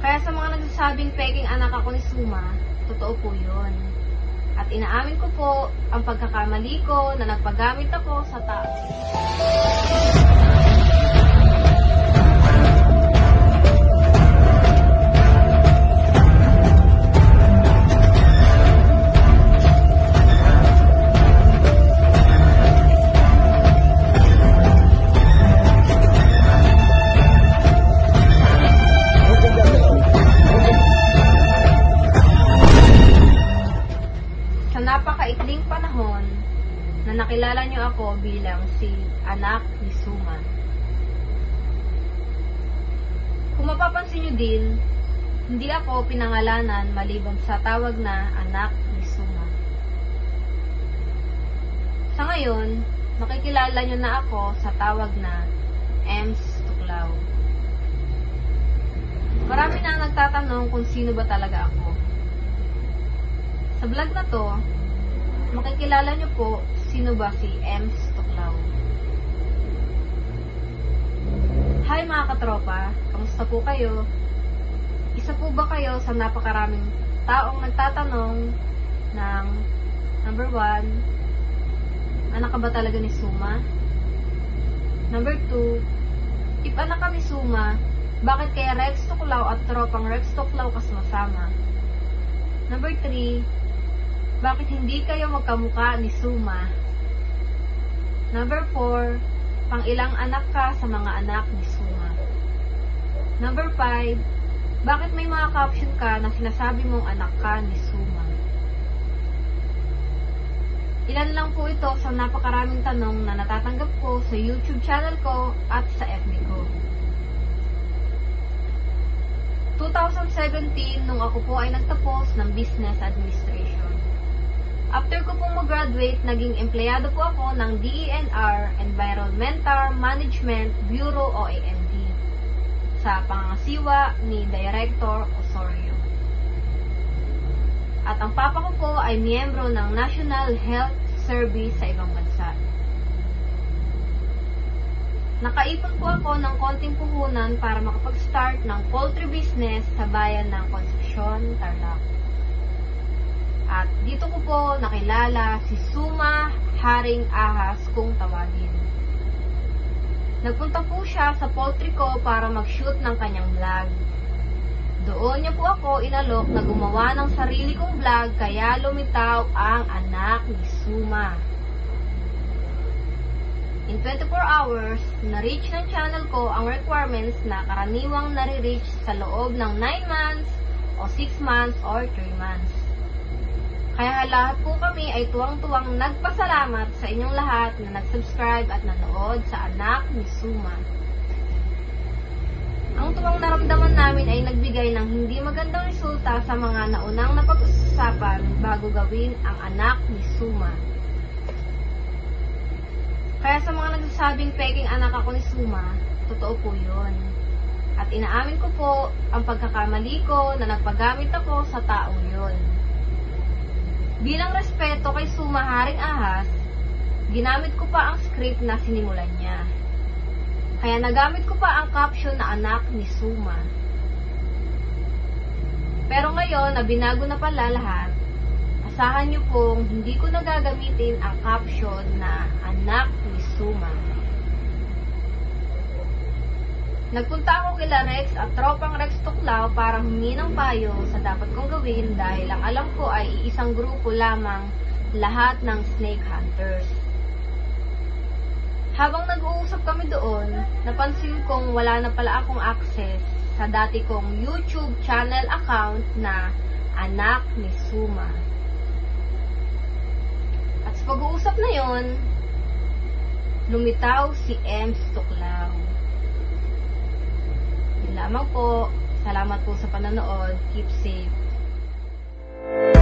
Kaya sa mga nagsasabing peking anak ako ni Suma, totoo po yun. At inaamin ko po ang pagkakamali ko na nagpagamit ako sa tao. Sa napakaikling panahon na nakilala niyo ako bilang si anak ni Suma. Kung mapapansin niyo din, hindi ako pinangalanan maliban sa tawag na anak ni Suma. Sa ngayon, makikilala niyo na ako sa tawag na Ems Tuklaw. Marami na nagtatanong kung sino ba talaga ako. Sa vlog na to, makikilala niyo po sino ba si Ems Tuklaw. Hi mga katropa, kamusta po kayo? Isa po ba kayo sa napakaraming taong nagtatanong ng number 1, anak ka ba talaga ni Suma? Number 2, if anak ka ni Suma, bakit kaya Rex Tuklaw at tropang Rex Tuklaw ka sumasama? Number 3, bakit hindi kayo magkamukha ni Suma? Number 4, pang ilang anak ka sa mga anak ni Suma? Number 5, bakit may mga caption ka na sinasabi mong anak ka ni Suma? Ilan lang po ito sa napakaraming tanong na natatanggap ko sa YouTube channel ko at sa FB ko. 2017, nung ako po ay nagtapos ng Business Administration. After ko pong mag-graduate, naging empleyado po ako ng DENR, Environmental Management Bureau o AMB, sa pangangasiwa ni Director Osorio. At ang papa ko po ay miyembro ng National Health Service sa ibang bansa. Nakaipon po ako ng konting puhunan para makapag-start ng poultry business sa bayan ng Concepcion, Tarlac. At dito ko po nakilala si Suma Haring Ahas kung tawagin. Nagpunta po siya sa poultry ko para mag-shoot ng kanyang vlog. Doon niya po ako inalok na gumawa ng sarili kong vlog kaya lumitaw ang anak ni Suma. In 24 hours, na-reach ng channel ko ang requirements na karaniwang nare-reach sa loob ng 9 months o 6 months or 3 months. Kaya lahat po kami ay tuwang-tuwang nagpasalamat sa inyong lahat na nag-subscribe at nanood sa anak ni Suma. Ang tuwang naramdaman namin ay nagbigay ng hindi magandang resulta sa mga naunang napag-usapan bago gawin ang anak ni Suma. Kaya sa mga nagsasabing peking anak ako ni Suma, totoo po yun. At inaamin ko po ang pagkakamali ko na nagpagamit ako sa taong yun. Bilang respeto kay Suma Haring Ahas, ginamit ko pa ang script na sinimulan niya. Kaya nagamit ko pa ang caption na anak ni Suma. Pero ngayon na binago na pala lahat, asahan niyo pong hindi ko nagagamitin ang caption na anak ni Suma. Nagpunta ako kila Rex at tropang Rex Tuklaw para humingi ng payo sa dapat kong gawin dahil ang alam ko ay iisang grupo lamang lahat ng snake hunters. Habang nag-uusap kami doon, napansin kong wala na pala akong access sa dati kong YouTube channel account na anak ni Suma. At sa pag-uusap na yon, lumitaw si Ems Tuklaw. Yun lamang po. Salamat po sa panonood. Keep safe.